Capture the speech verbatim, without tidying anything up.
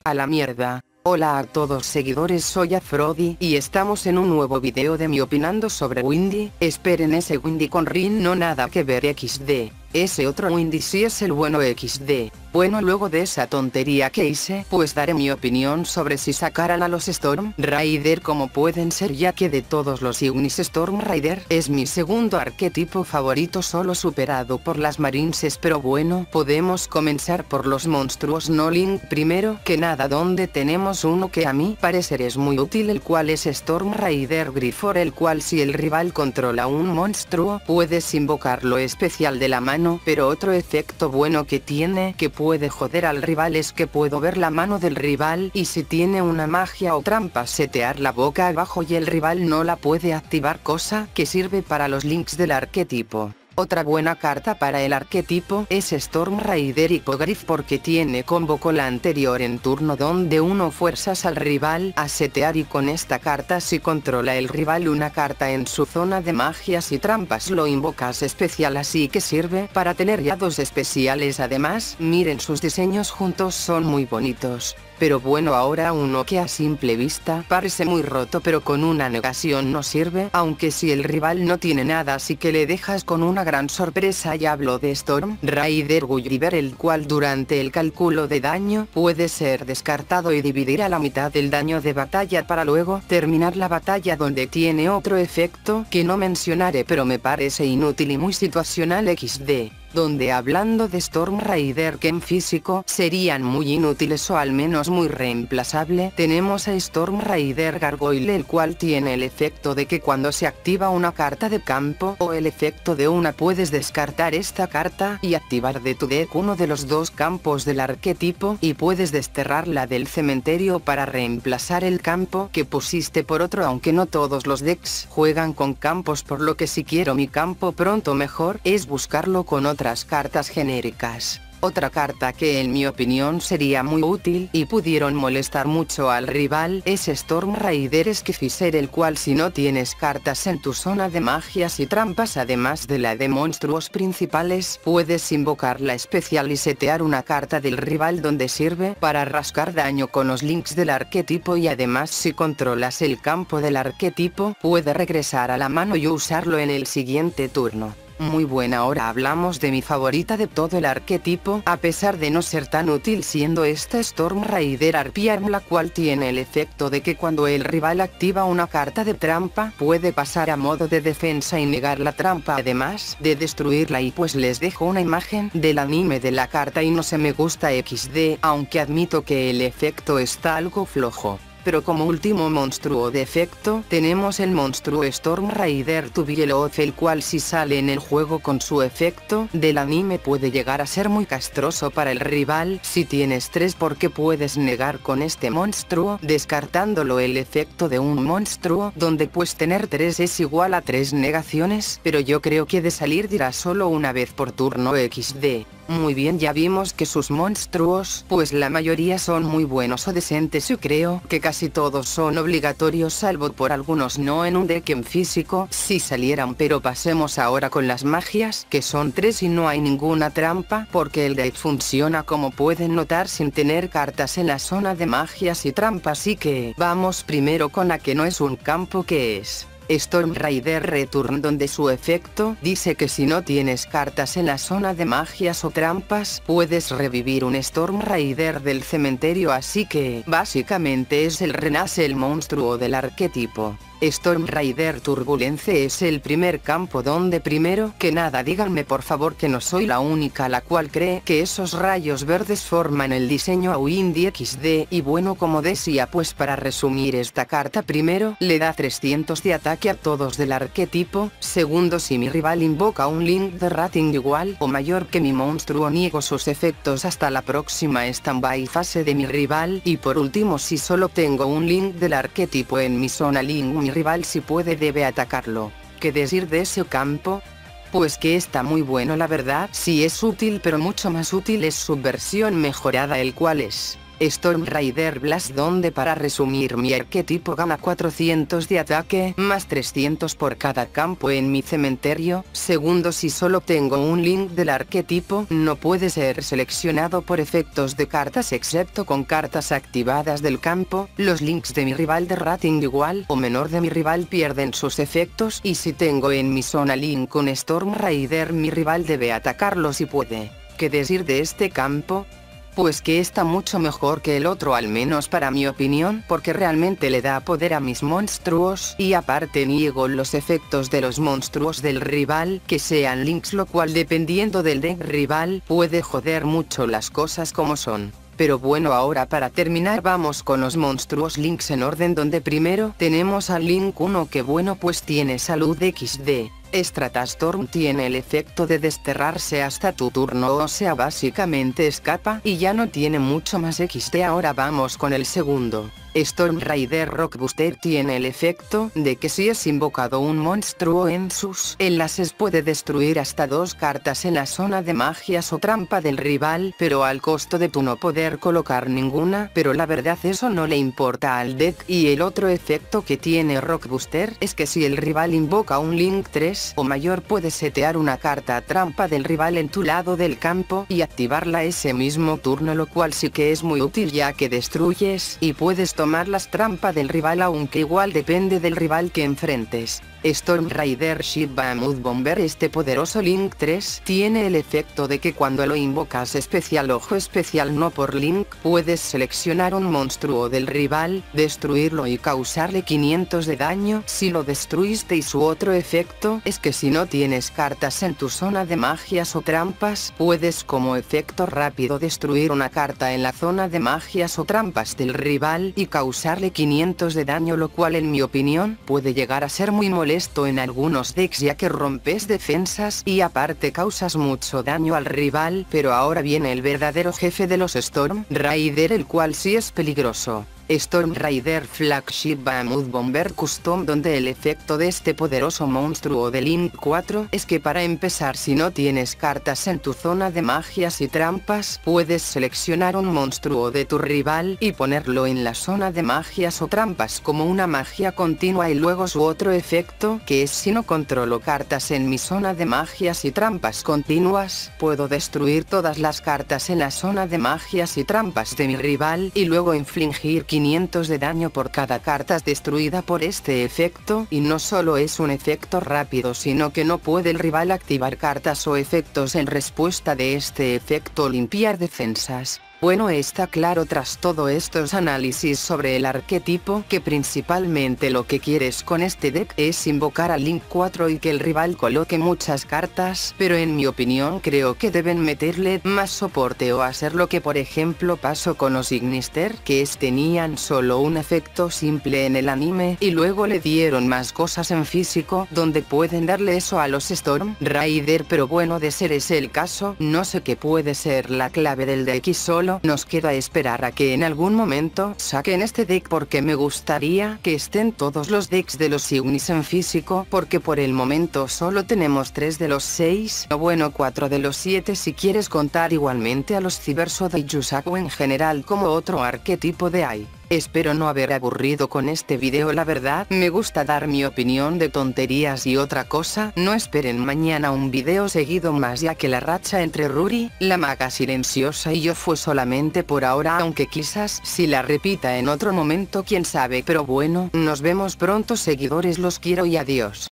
A la mierda. Hola a todos seguidores, soy Afrodi y estamos en un nuevo video de mi opinando sobre Windy. Esperen, ese Windy con Rin no nada que ver equis de. Ese otro Windy sí es el bueno equis de. Bueno, luego de esa tontería que hice, pues daré mi opinión sobre si sacaran a los Storm Raider como pueden ser, ya que de todos los Ignis Storm Raider es mi segundo arquetipo favorito, solo superado por las Marinces. Pero bueno, podemos comenzar por los monstruos no Link. Primero que nada, donde tenemos uno que a mi parecer es muy útil, el cual es Storm Raider Grifor, el cual si el rival controla un monstruo puedes invocarlo especial de la mano. Pero otro efecto bueno que tiene, que puede joder al rival, es que puedo ver la mano del rival y si tiene una magia o trampa setear la boca abajo y el rival no la puede activar, cosa que sirve para los links del arquetipo. Otra buena carta para el arquetipo es Storm Raider Hippogriff, porque tiene combo con la anterior en turno, donde uno fuerzas al rival a setear, y con esta carta si controla el rival una carta en su zona de magias y trampas lo invocas especial, así que sirve para tener ya dos especiales. Además, miren, sus diseños juntos son muy bonitos. Pero bueno, ahora uno que a simple vista parece muy roto, pero con una negación no sirve, aunque si el rival no tiene nada, así que le dejas con una gran sorpresa. Y hablo de Storm Raider Gulliver, el cual durante el cálculo de daño puede ser descartado y dividir a la mitad el daño de batalla para luego terminar la batalla, donde tiene otro efecto que no mencionaré pero me parece inútil y muy situacional equis de. Donde hablando de Storm Raider que en físico serían muy inútiles o al menos muy reemplazable, tenemos a Storm Raider Gargoyle, el cual tiene el efecto de que cuando se activa una carta de campo o el efecto de una, puedes descartar esta carta y activar de tu deck uno de los dos campos del arquetipo, y puedes desterrarla del cementerio para reemplazar el campo que pusiste por otro, aunque no todos los decks juegan con campos, por lo que si quiero mi campo pronto, mejor es buscarlo con otra cartas genéricas. Otra carta que en mi opinión sería muy útil y pudieron molestar mucho al rival es Storm Raider Skifficer, el cual si no tienes cartas en tu zona de magias y trampas, además de la de monstruos principales, puedes invocar la especial y setear una carta del rival, donde sirve para rascar daño con los links del arquetipo, y además si controlas el campo del arquetipo puede regresar a la mano y usarlo en el siguiente turno. Muy buena. Ahora hablamos de mi favorita de todo el arquetipo, a pesar de no ser tan útil, siendo esta Storm Raider Harpiarm, la cual tiene el efecto de que cuando el rival activa una carta de trampa puede pasar a modo de defensa y negar la trampa, además de destruirla. Y pues les dejo una imagen del anime de la carta y no se me gusta equis de, aunque admito que el efecto está algo flojo. Pero como último monstruo de efecto tenemos el monstruo Storm Raider Tubieloth, el cual si sale en el juego con su efecto del anime puede llegar a ser muy castroso para el rival si tienes tres, porque puedes negar con este monstruo descartándolo el efecto de un monstruo, donde pues tener tres es igual a tres negaciones, pero yo creo que de salir dirá solo una vez por turno equis de. Muy bien, ya vimos que sus monstruos pues la mayoría son muy buenos o decentes, yo creo que casi todos son obligatorios, salvo por algunos no en un deck en físico si salieran. Pero pasemos ahora con las magias, que son tres y no hay ninguna trampa, porque el deck funciona como pueden notar sin tener cartas en la zona de magias y trampas. Así que vamos primero con la que no es un campo, que es Storm Raider Return, donde su efecto dice que si no tienes cartas en la zona de magias o trampas puedes revivir un Storm Raider del cementerio, así que básicamente es el renace el monstruo del arquetipo. Storm Raider Turbulence es el primer campo, donde primero que nada díganme por favor que no soy la única la cual cree que esos rayos verdes forman el diseño a Windy equis de. Y bueno, como decía, pues para resumir esta carta, primero le da trescientos de ataque a todos del arquetipo. Segundo, si mi rival invoca un link de rating igual o mayor que mi monstruo, niego sus efectos hasta la próxima stand-by fase de mi rival. Y por último, si solo tengo un link del arquetipo en mi zona link, mi rival si puede debe atacarlo. ¿Qué decir de ese campo? Pues que está muy bueno, la verdad. Sí es útil, pero mucho más útil es su versión mejorada, el cual es Storm Raider Blast, donde para resumir mi arquetipo gana cuatrocientos de ataque, más trescientos por cada campo en mi cementerio. Segundo, si solo tengo un link del arquetipo, no puede ser seleccionado por efectos de cartas excepto con cartas activadas del campo. Los links de mi rival de rating igual o menor de mi rival pierden sus efectos, y si tengo en mi zona link con Storm Raider, mi rival debe atacarlo si puede. ¿Qué decir de este campo? Pues que está mucho mejor que el otro, al menos para mi opinión, porque realmente le da poder a mis monstruos, y aparte niego los efectos de los monstruos del rival que sean links, lo cual dependiendo del deck rival puede joder mucho las cosas como son. Pero bueno, ahora para terminar vamos con los monstruos links en orden, donde primero tenemos al link uno, que bueno, pues tiene salud equis de. Stratastorm tiene el efecto de desterrarse hasta tu turno, o sea básicamente escapa, y ya no tiene mucho más equis de. Ahora vamos con el segundo. Storm Raider Rockbuster tiene el efecto de que si es invocado un monstruo en sus enlaces puede destruir hasta dos cartas en la zona de magias o trampa del rival, pero al costo de tu no poder colocar ninguna, pero la verdad eso no le importa al deck. Y el otro efecto que tiene Rockbuster es que si el rival invoca un link tres o mayor puedes setear una carta trampa del rival en tu lado del campo y activarla ese mismo turno, lo cual sí que es muy útil ya que destruyes y puedes tomar tomar las trampas del rival, aunque igual depende del rival que enfrentes. Storm Raider Shiba Mood Bomber, este poderoso link tres tiene el efecto de que cuando lo invocas especial ojo especial no por link, puedes seleccionar un monstruo del rival, destruirlo y causarle quinientos de daño si lo destruiste, y su otro efecto es que si no tienes cartas en tu zona de magias o trampas, puedes como efecto rápido destruir una carta en la zona de magias o trampas del rival y causarle quinientos de daño, lo cual en mi opinión puede llegar a ser muy molesto en algunos decks ya que rompes defensas y aparte causas mucho daño al rival. Pero ahora viene el verdadero jefe de los Storm Raider, el cual sí es peligroso. Storm Raider Flagship Mood Bomber Custom, donde el efecto de este poderoso monstruo de link cuatro es que para empezar, si no tienes cartas en tu zona de magias y trampas, puedes seleccionar un monstruo de tu rival y ponerlo en la zona de magias o trampas como una magia continua, y luego su otro efecto que es si no controlo cartas en mi zona de magias y trampas continuas, puedo destruir todas las cartas en la zona de magias y trampas de mi rival y luego infligir quinientos de daño por cada carta destruida por este efecto. Y no solo es un efecto rápido, sino que no puede el rival activar cartas o efectos en respuesta de este efecto o limpiar defensas. Bueno, está claro tras todos estos análisis sobre el arquetipo que principalmente lo que quieres con este deck es invocar a link cuatro y que el rival coloque muchas cartas, pero en mi opinión creo que deben meterle más soporte o hacer lo que por ejemplo pasó con los Ignister, que es tenían solo un efecto simple en el anime y luego le dieron más cosas en físico donde pueden darle eso a los Storm Raider. Pero bueno, de ser ese el caso, no sé qué puede ser la clave del deck y solo nos queda esperar a que en algún momento saquen este deck, porque me gustaría que estén todos los decks de los Ignis en físico, porque por el momento solo tenemos tres de los seis, o bueno cuatro de los siete si quieres contar igualmente a los Cybersoda y Yusaku en general como otro arquetipo de A I. Espero no haber aburrido con este video, la verdad me gusta dar mi opinión de tonterías. Y otra cosa, no esperen mañana un video seguido más, ya que la racha entre Ruri, la maga silenciosa y yo fue solamente por ahora, aunque quizás si la repita en otro momento quién sabe. Pero bueno, nos vemos pronto seguidores, los quiero y adiós.